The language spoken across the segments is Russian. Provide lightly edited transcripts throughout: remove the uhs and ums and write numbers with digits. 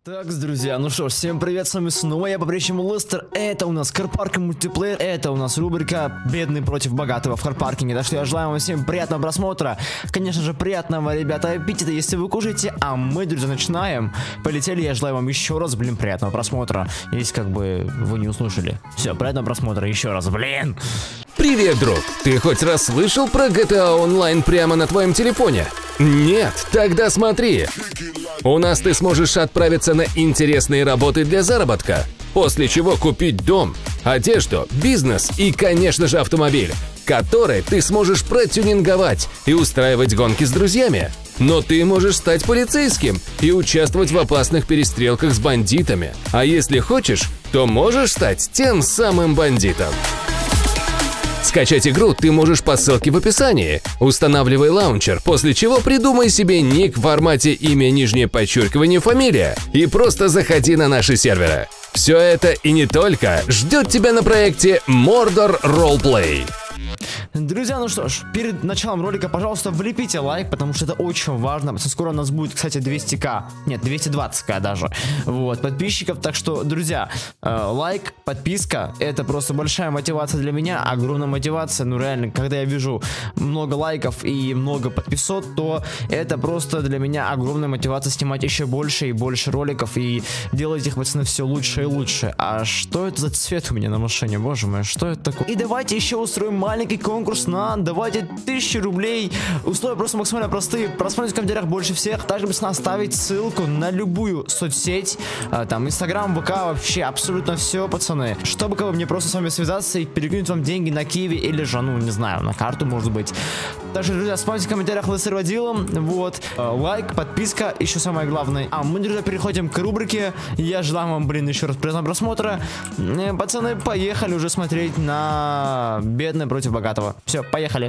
Так, друзья, ну что ж, всем привет, с вами снова я по-прежнему Лестер. Это у нас карпаркинг мультиплеер, это у нас рубрика «Бедный против богатого» в карпаркинге. Так что я желаю вам всем приятного просмотра. Конечно же, приятного, ребята, аппетита, если вы кушаете. А мы, друзья, начинаем. Полетели, я желаю вам еще раз, приятного просмотра. Если как бы вы не услышали. Все, приятного просмотра еще раз, Привет, друг! Ты хоть раз слышал про GTA Online прямо на твоем телефоне? Нет? Тогда смотри! У нас ты сможешь отправиться на интересные работы для заработка, после чего купить дом, одежду, бизнес и, конечно же, автомобиль, который ты сможешь протюнинговать и устраивать гонки с друзьями. Но ты можешь стать полицейским и участвовать в опасных перестрелках с бандитами. А если хочешь, то можешь стать тем самым бандитом. Скачать игру ты можешь по ссылке в описании. Устанавливай лаунчер, после чего придумай себе ник в формате имя, нижнее подчеркивание, фамилия и просто заходи на наши серверы. Все это и не только ждет тебя на проекте Mordor Roleplay. Друзья, ну что ж, перед началом ролика, пожалуйста, влепите лайк, потому что это очень важно. Скоро у нас будет, кстати, 200к, нет, 220к даже, вот, подписчиков. Так что, друзья, лайк, подписка, это просто большая мотивация для меня, огромная мотивация. Ну реально, когда я вижу много лайков и много подписок, то это просто для меня огромная мотивация снимать еще больше и больше роликов и делать их, пацаны, все лучше и лучше. А что это за цвет у меня на машине, боже мой, что это такое? И давайте еще устроим маленький конкурс на, давайте, 1000 рублей. Условия просто максимально простые. Просмотрите в комментариях больше всех. Также быстро оставить ссылку на любую соцсеть, там, Инстаграм, ВК, вообще абсолютно все, пацаны. Чтобы как бы мне просто с вами связаться и перекинуть вам деньги на Киви или же, ну, не знаю, на карту, может быть. Также, друзья, спамьте в комментариях Лестер водилом. Вот. Лайк, подписка, еще самое главное. А мы, друзья, переходим к рубрике. Я желаю вам, еще раз приятного просмотра. Пацаны, поехали уже смотреть на бедный против богатого. Все, поехали.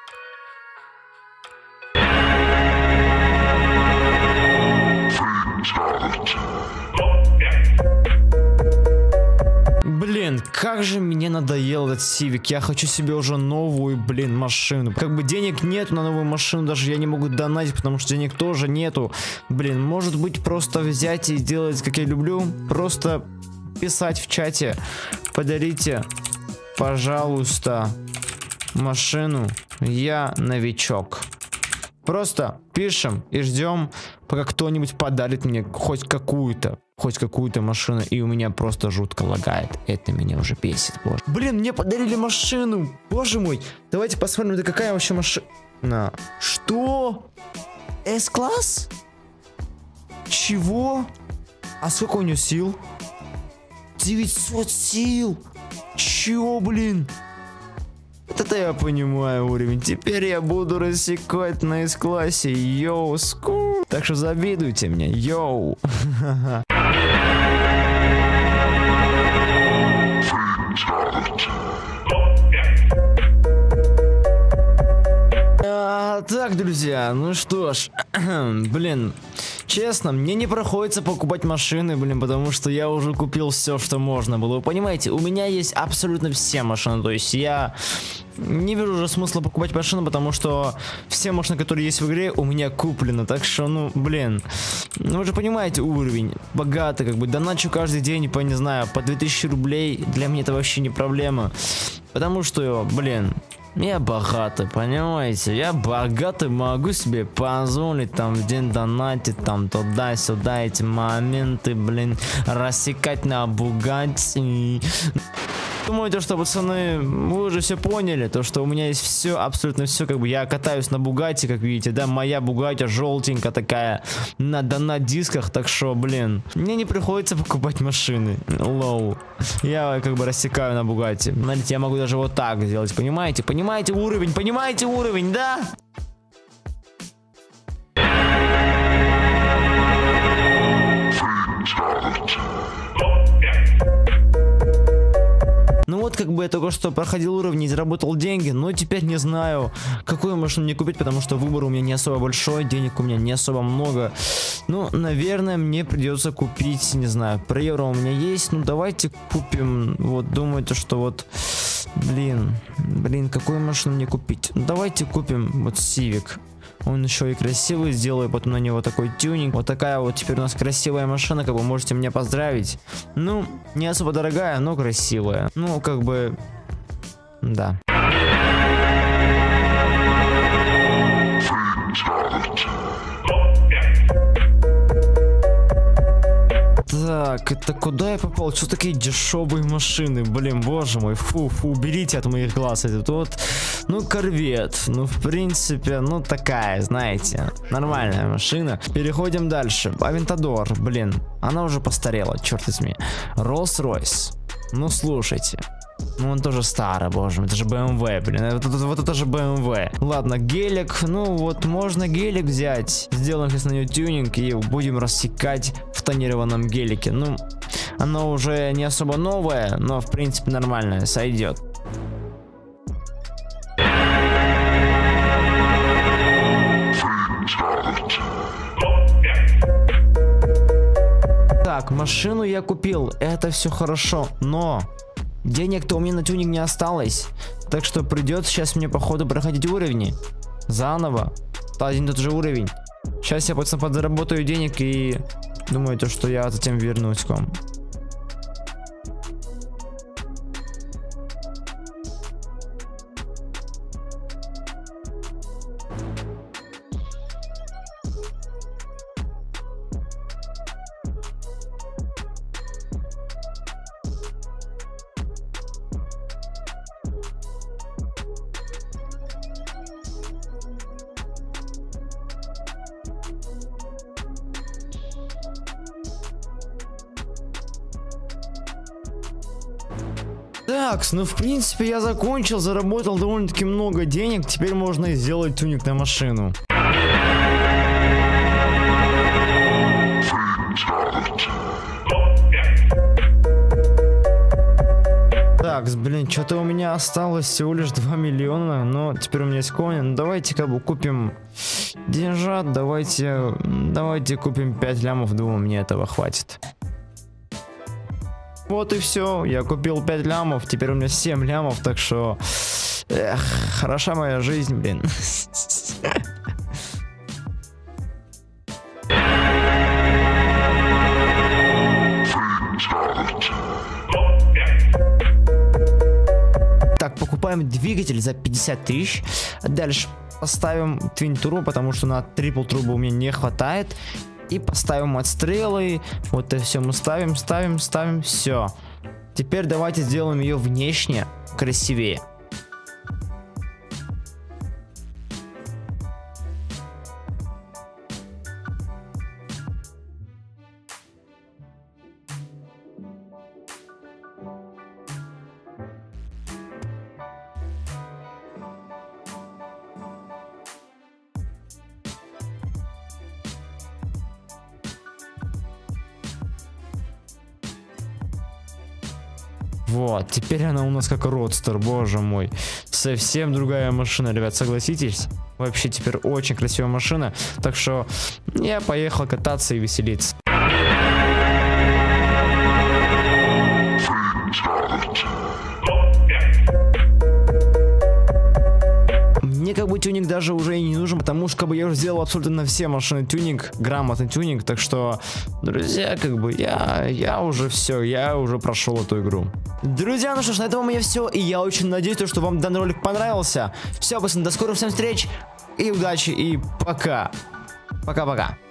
Блин, как же мне надоел этот Civic. Я хочу себе уже новую, машину. Как бы денег нету на новую машину, даже я не могу донатить, потому что денег тоже нету. Блин, может быть, просто взять и сделать, как я люблю, просто писать в чате: подарите, пожалуйста, машину, я новичок. Просто пишем и ждем, пока кто-нибудь подарит мне хоть какую-то машину, и у меня просто жутко лагает. Это меня уже бесит, боже. Блин, мне подарили машину, боже мой. Давайте посмотрим, это какая вообще машина. Что? С-класс? Чего? А сколько у нее сил? 900 сил. Чё, блин? Это я понимаю уровень. Теперь я буду рассекать на С-классе. Йоу, ску. Так что завидуйте мне. Йоу. Так, друзья, ну что ж, блин, честно, мне не приходится покупать машины, потому что я уже купил все, что можно было. Вы понимаете, у меня есть абсолютно все машины, то есть я не вижу уже смысла покупать машину, потому что все машины, которые есть в игре, у меня куплены. Так что, ну, блин, ну вы же понимаете уровень, богатый, как бы, доначу каждый день по, не знаю, по 2000 рублей, для меня это вообще не проблема, потому что, блин, я богатый, понимаете? Я богатый, могу себе позволить там в день донатить, там туда-сюда, эти моменты, рассекать на Бугатти. Думаю, что, пацаны, вы уже все поняли, то что у меня есть все, абсолютно все, как бы я катаюсь на Бугатти, как видите, да, моя Бугатти желтенькая такая, на донат-дисках, так что, блин, мне не приходится покупать машины, лоу, я как бы рассекаю на Бугатти, смотрите, я могу даже вот так сделать, понимаете, понимаете уровень, да? Ну вот, как бы я только что проходил уровни и заработал деньги, но теперь не знаю, какую машину мне купить, потому что выбор у меня не особо большой, денег у меня не особо много. Ну, наверное, мне придется купить, не знаю, про евро у меня есть, ну давайте купим, вот, думаю, что вот, блин, какую машину мне купить? Ну, давайте купим вот Civic. Он еще и красивый, сделаю потом на него такой тюнинг. Вот такая вот теперь у нас красивая машина, как вы можете меня поздравить. Ну, не особо дорогая, но красивая. Ну, как бы, да. Так, это куда я попал? Что такие дешевые машины? Блин, боже мой, фу, уберите от моих глаз этот вот. Ну, корвет, ну, в принципе, ну, такая, знаете, нормальная машина. Переходим дальше. Авентадор, блин, она уже постарела, черт возьми. Rolls-Royce, ну, слушайте. Ну, он тоже старый, боже мой, это же BMW, блин, вот это же BMW. Ладно, гелик, ну вот можно гелик взять. Сделаем сейчас на нее тюнинг и будем рассекать в тонированном гелике. Ну, оно уже не особо новое, но в принципе нормальное, сойдет. Так, машину я купил, это все хорошо, но... денег-то у меня на тюнинг не осталось. Так что придется сейчас мне, походу, проходить уровни. Заново. Один тот же уровень. Сейчас я просто подзаработаю денег и думаю, то, что я затем вернусь к вам. Так, ну в принципе я закончил, заработал довольно-таки много денег, теперь можно и сделать тюнинг на машину. Так, блин, что-то у меня осталось всего лишь 2 миллиона, но теперь у меня есть коин. Ну, давайте как бы купим деньжат, давайте купим 5 лямов, думаю, мне этого хватит. Вот и все, я купил 5 лямов, теперь у меня 7 лямов, так что... Эх, хороша моя жизнь, блин. Так, покупаем двигатель за 50 тысяч. Дальше поставим Twin Turbo, потому что на Triple Turbo у меня не хватает. И поставим отстрелы. Вот это все мы ставим, все. Теперь давайте сделаем ее внешне красивее. Вот, теперь она у нас как родстер, боже мой. Совсем другая машина, ребят, согласитесь? Вообще теперь очень красивая машина. Так что я поехал кататься и веселиться. Мне как бы тюнинг даже уже и не нужен, потому что как бы я уже сделал абсолютно на все машины тюнинг, грамотный тюнинг, так что, друзья, как бы я уже все, я уже прошел эту игру. Друзья, ну что ж, на этом у меня все, и я очень надеюсь, что вам данный ролик понравился. Все, пацаны, до скорых всем встреч, и удачи, и пока. Пока-пока.